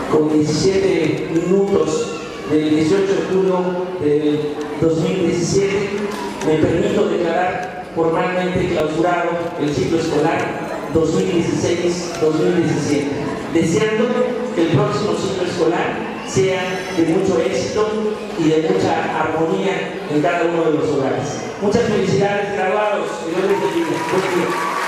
con 17 minutos del 18 de julio del 2017, me permito declarar formalmente clausurado el ciclo escolar 2016-2017, deseando que el próximo ciclo escolar sea de mucho éxito y de mucha armonía en cada uno de los hogares. Muchas felicidades, graduados. Que Dios les bendiga. Buen día.